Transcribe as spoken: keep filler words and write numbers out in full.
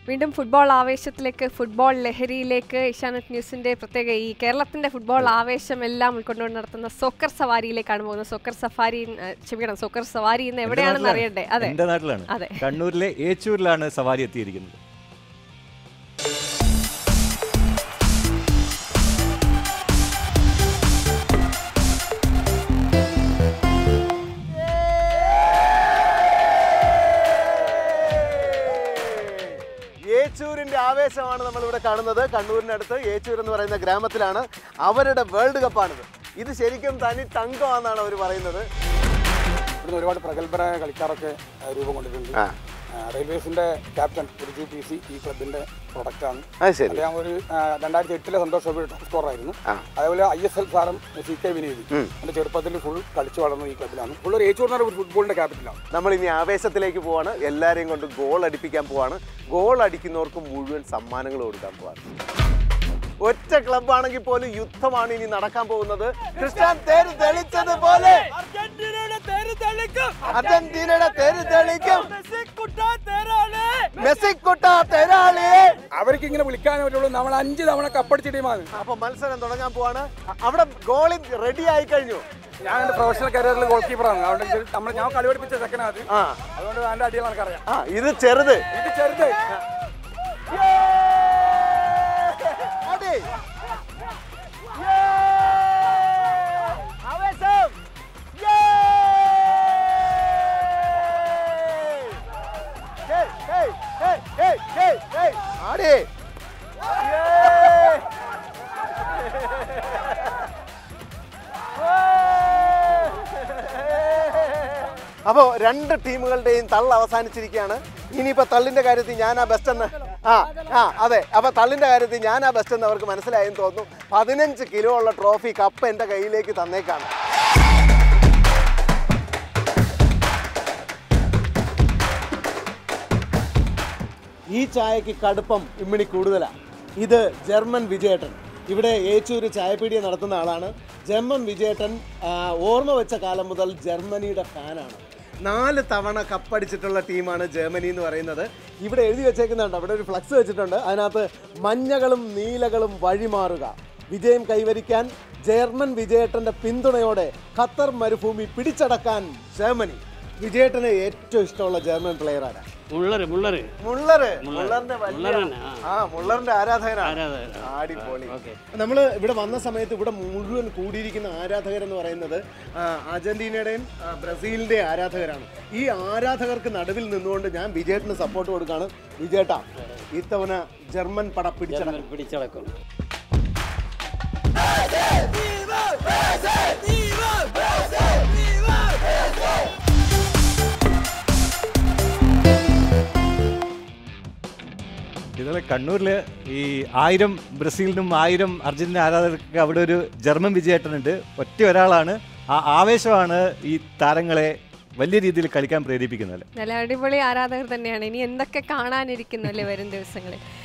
വീണ്ടും ഫുട്ബോൾ ആവേശത്തിലേക്ക്, ഫുട്ബോൾ ലഹരിയിലേക്ക് ഏഷ്യാനെറ്റ് ന്യൂസിന്റെ പ്രത്യേക ഈ കേരളത്തിന്റെ ഫുട്ബോൾ ആവേശം എല്ലാം ഉൾക്കൊണ്ടുകൊണ്ട് നടത്തുന്ന സോക്കർ സവാരിയിലേക്കാണ് പോകുന്നത്. സോക്കർ സഫാരി ക്ഷമിക്കണം സോക്കർ സവാരി ഇന്ന് എവിടെയാണെന്ന് അറിയണ്ടേ? അതെ, എന്റെ നാട്ടിലാണ്. അതെ, കണ്ണൂരിലെ ഏച്ചൂരിലാണ് സവാരി എത്തിയിരിക്കുന്നത്. ഏച്ചൂരിന്റെ ആവേശമാണ് നമ്മളിവിടെ കാണുന്നത്. കണ്ണൂരിനടുത്ത് ഏച്ചൂർ എന്ന് പറയുന്ന ഗ്രാമത്തിലാണ്. അവരുടെ വേൾഡ് കപ്പാണിത്. ഇത് ശരിക്കും തനി തങ്കമാണെന്നാണ് അവർ പറയുന്നത്. ഇവിടുന്ന് ഒരുപാട് പ്രഗത്ഭരായ കളിക്കാരൊക്കെ രൂപം കൊണ്ടിട്ടുണ്ട്. റെയിൽവേസിന്റെ ക്യാപ്റ്റൻ ഉർജു പി സി ഈ ക്ലബിന്റെ പ്രൊഡക്റ്റാണ്. അദ്ദേഹം ഒരു രണ്ടായിരത്തി എട്ടിലെ സന്തോഷ് ട്രോഫി ടോപ്പ് സ്കോറായിരുന്നു. അതേപോലെ ഐ എസ് എൽ താരം സി കെ വിനീത് എന്റെ ചെറുപ്പത്തിൽ ഫുൾ കളിച്ചു വളർന്നത് ഈ ക്ലബിലാണ്. ഫുൾ ഒരു ഏച്ചൂർ ഒരു ഫുട്ബോളിന്റെ ക്യാപിറ്റലാണ്. നമ്മൾ ഇനി ആവേശത്തിലേക്ക് പോവാണ്. എല്ലാവരെയും കൊണ്ട് ഗോൾ അടിപ്പിക്കാൻ പോവാണ്. ഗോൾ അടിക്കുന്നവർക്ക് മുഴുവൻ സമ്മാനങ്ങൾ കൊടുക്കാൻ പോവാണ്. ഒറ്റ ക്ലബാണെങ്കിൽ പോലും യുദ്ധമാണ് ഇനി നടക്കാൻ പോകുന്നത്. ക്രിസ്ത്യൻ തേര് തെളിച്ചതുപോലെ അർജന്റീനയുടെ തേര് തെളിക്കും. അവർക്ക് ഇങ്ങനെ വിളിക്കാനേ പറ്റുള്ളൂ. നമ്മൾ അഞ്ച് തവണ കപ്പടിച്ച ടീമാണ്. അപ്പൊ മത്സരം തുടങ്ങാൻ പോവാണ്. അവിടെ ഗോളി റെഡി ആയി കഴിഞ്ഞു. ഞാൻ എന്റെ പ്രൊഫഷണൽ കരിയറിൽ ഗോൾ കീപ്പറാണ്. അതുകൊണ്ട് നമ്മൾ ഞാൻ കളി പഠിപ്പിച്ച സെക്കൻഡ്. അതുകൊണ്ട് നല്ല അടികൾ നമുക്കറിയാം. ഇത് ചെറുത് ഇത് ചെറുത് അപ്പോ രണ്ട് ടീമുകളുടെയും തള്ള് അവസാനിച്ചിരിക്കുകയാണ്. ഇനിയിപ്പോ തള്ളിന്റെ കാര്യത്തിൽ ഞാനാ ബെസ്റ്റ് എന്ന് ആ ആ അതെ അപ്പൊ തള്ളിന്റെ കാര്യത്തിൽ ഞാനാ ബെസ്റ്റ് എന്ന് അവർക്ക് മനസ്സിലായെന്ന് തോന്നുന്നു. പതിനഞ്ച് കിലോ ഉള്ള ട്രോഫി കപ്പ് എന്റെ കയ്യിലേക്ക് തന്നേക്കാണ്. ഈ ചായക്ക് കടുപ്പം ഇമ്മിണി കൂടുതലാണ്. ഇത് ജർമ്മൻ വിജയേട്ടൻ, ഇവിടെ ഏച്ചൂര് ചായപ്പീടിയ നടത്തുന്ന ആളാണ്. ജർമ്മൻ വിജയേട്ടൻ ഓർമ്മ വെച്ച കാലം മുതൽ ജർമ്മനിയുടെ ഫാനാണ്. നാല് തവണ കപ്പടിച്ചിട്ടുള്ള ടീമാണ് ജർമ്മനി എന്ന് പറയുന്നത്. ഇവിടെ എഴുതി വെച്ചേക്കുന്നുണ്ട്, അവിടെ ഒരു ഫ്ലക്സ് വെച്ചിട്ടുണ്ട്. അതിനകത്ത് മഞ്ഞകളും നീലകളും വഴിമാറുക, വിജയം കൈവരിക്കാൻ ജർമ്മൻ വിജയേട്ടൻ്റെ പിന്തുണയോടെ ഖത്തർ മരുഭൂമി പിടിച്ചടക്കാൻ ജർമ്മനി. വിജയേട്ടന് ഏറ്റവും ഇഷ്ടമുള്ള ജർമ്മൻ പ്ലെയർ ആരാ? മുള്ളർ. മുള്ളർ മുള്ളറ് മുള്ളറിന്റെ ആ മുള്ളറിന്റെ ആരാധകനാണ്. അടിപൊളി. നമ്മള് ഇവിടെ വന്ന സമയത്ത് ഇവിടെ മുഴുവൻ കൂടിയിരിക്കുന്ന ആരാധകരെന്ന് പറയുന്നത് അർജന്റീനയുടെയും ബ്രസീലിന്റെയും ആരാധകരാണ്. ഈ ആരാധകർക്ക് നടുവിൽ നിന്നുകൊണ്ട് ഞാൻ വിജയേട്ടന് സപ്പോർട്ട് കൊടുക്കാണ്. വിജയേട്ടാ, ഇത്തവണ ജർമ്മൻ പട പിടിച്ചടക്കും പിടിച്ചടക്കും ഇതുപോലെ കണ്ണൂരിൽ ഈ ആയിരം ബ്രസീലിനും ആയിരം അർജന്റീന ആരാധകർക്ക് അവിടെ ഒരു ജർമ്മൻ വിജയേട്ടനുണ്ട്. ഒറ്റ ഒരാളാണ്. ആ ആവേശമാണ് ഈ താരങ്ങളെ വലിയ രീതിയിൽ കളിക്കാൻ പ്രേരിപ്പിക്കുന്നത്. നല്ല അടിപൊളി ആരാധകർ തന്നെയാണ്. ഇനി എന്തൊക്കെ കാണാനിരിക്കുന്നല്ലേ വരും ദിവസങ്ങളിൽ.